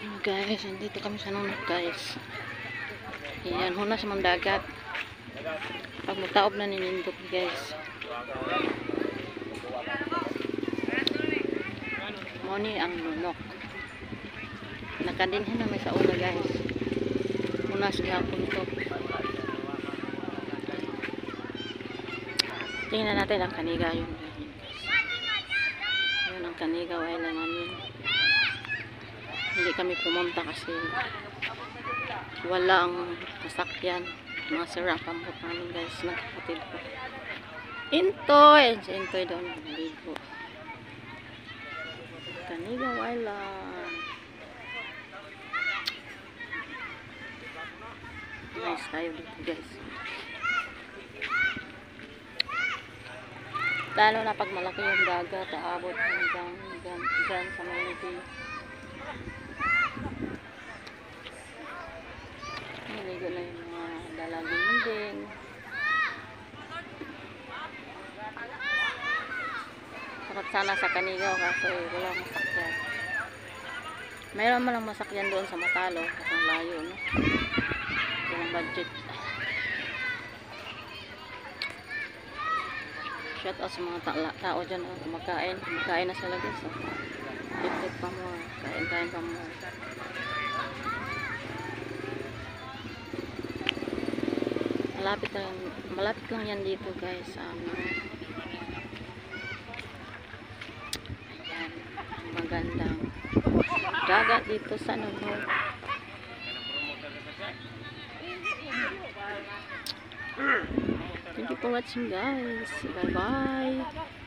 Guys, nandito kami sa nunok guys. Yan, huna sa mga dagat. Pag mataob na ninindok guys. Moni ang nunok. Nakadinhin na may sa una guys. Huna sa gapon to. Tingnan natin ang kaniga yun. Yun ang kaniga island namin. Hindi kami pumunta kasi walang sasakyan. Mga sirapambot namin guys, nagkapatid ko. Intoy! Si Intoy doon naligo. Kanigaw Island. Nice tayo dito guys. Lalo na pag malaki yung dagat, aabot hanggang dyan sa Malibay. Naligo na yung mga dalaginding. Takot sana sa Kanigaw kasi wala masakyan. Mayroon man lang masakyan doon sa Matalo at ang layo, no? Yung budget. Shout out sa mga tao dyan, oh, kumakain na sila guys, oh. Eat pa mo, kain pa mo. Malapit lang yan dito guys sa ayan, magandang dagat dito sa Nunok. Thank you for watching guys. Bye bye.